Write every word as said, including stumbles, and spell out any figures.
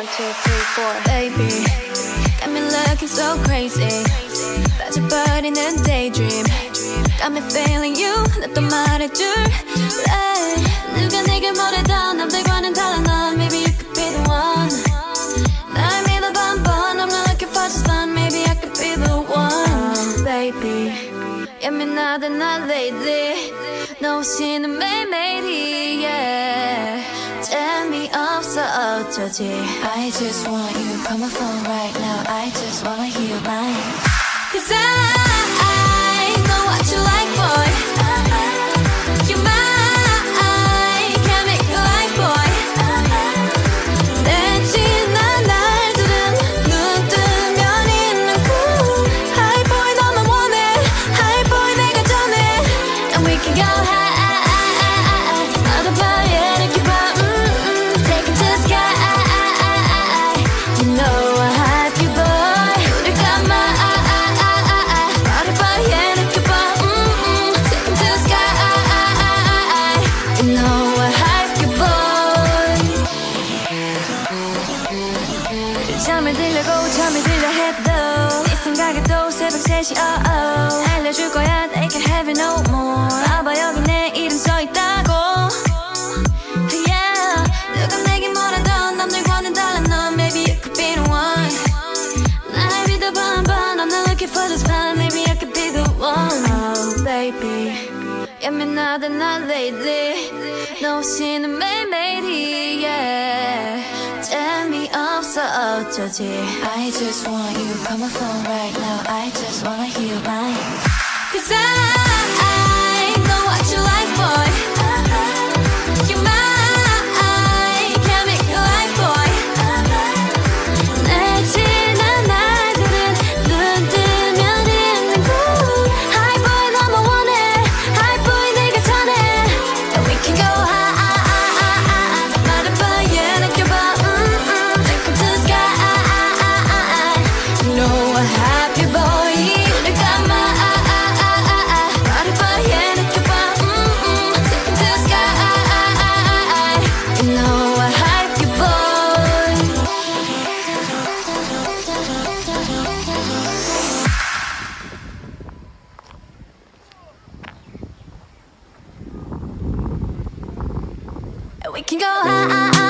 One, two, three, four. Baby, got me looking so crazy. 빠져버리는 daydream. Got me feeling you. 나 또 말해줄래. 누가 내게 뭐래도 남들과는 달라 넌. Maybe you could be the one. 날 믿어봐 한번. I'm not looking for just fun. Maybe I could be the one. Baby, 예민하다 나 lately. 너 없이는 매일매일이 yeah. 재미없어 어쩌지. I just want you. Call my phone right now. I just wanna hear your line. Cause I, I know what you like, boy. You're mine. Can't make you like, boy. 내 지난 날들은 눈 뜨면 있는 cool. High boy 너만 원해. High boy 내가 전해. And we can go high. 어떤 밤에 이렇게 봐. Take it to the sky. You know I hype you, boy. 우리 가만. 잠을 들려고 잠이 들려 해도 네 생각에도 새벽 세 시 oh oh 알려줄 거야 they can't have it no more 봐봐 여기 내 이름 써있다고 yeah 누가 내게 뭐라던 남들과는 달라 넌 Maybe you could be the one 날 믿어봐 한번 I'm not looking for this fun Maybe I could be the one oh baby 예민하다 나 lately 너 없이는 매일매일이 yeah 재미없어 어쩌지 I just want you Call my phone right now I just wanna hear your line Cause I, I know what you like boy You're mine Can't make you like boy 내 지난 날들은 눈 뜨면 있는 cool High boy 너만 원해 High boy 내가 전해 And we can go high 말해봐 yeah 느껴봐 happy boy 우리 가만 말해봐 yeah 느껴봐 Take it to the sky You know I hype you boy And we can go high